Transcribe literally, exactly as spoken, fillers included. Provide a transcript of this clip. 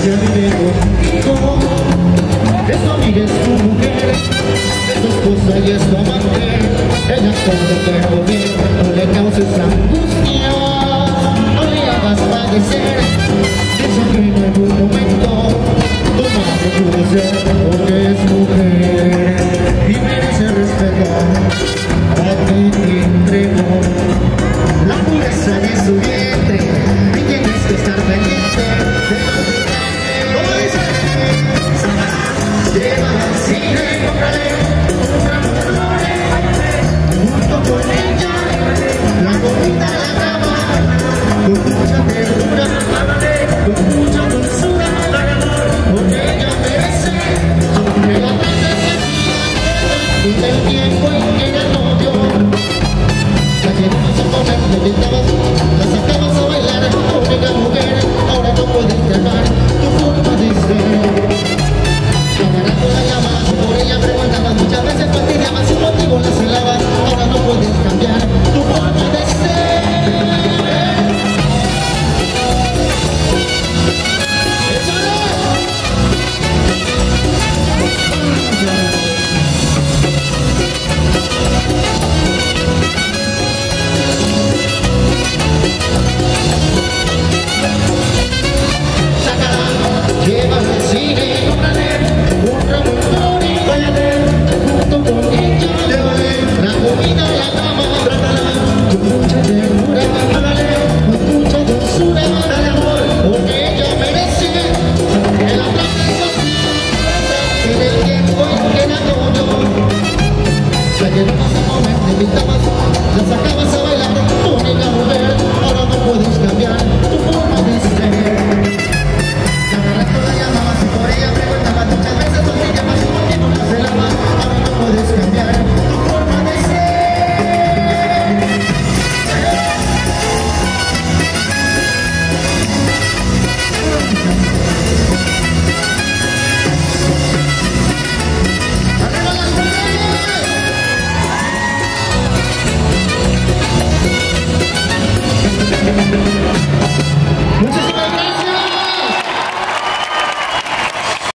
ella vive contigo. Es tu amiga, es tu mujer, es tu esposa y es tu amante. Ella todo pero bien, no le causes angustia, no le hagas padecer. Piensa que en algún momento tu madre pudo ser, porque es mujer y merece respeto. A ti te entrego la pureza de su vientre y tienes que estar pendiente de lo que tiene. ¿Cómo dice? Llévala al cine, cómprale un ramo de flores, junto con ella la comida a la cama, con mucha ternura, con mucha dulzura, porque ella merece que la trates y del tiempo en que ella no dio. La llevamos a comer, le pintabas, la sacabas a bailar, única mujer, ahora no puedes dejar tu forma de ser. Cada rato la llamas, por ella preguntabas, muchas veces fastidiabas, sin motivo la celabas, ahora no puedes cambiar tu forma de ser. Llévala al cine, cómprale un ramo de flores, váyate junto con ella, llévale la comida a la cama, trátala con mucha ternura, hágale con mucha dulzura, dale amor, porque ella merece que la trates así, en el tiempo en que la coño. La llevabas a comer, te invitabas, la sacabas a bailar, única mujer, ahora no puedes cambiar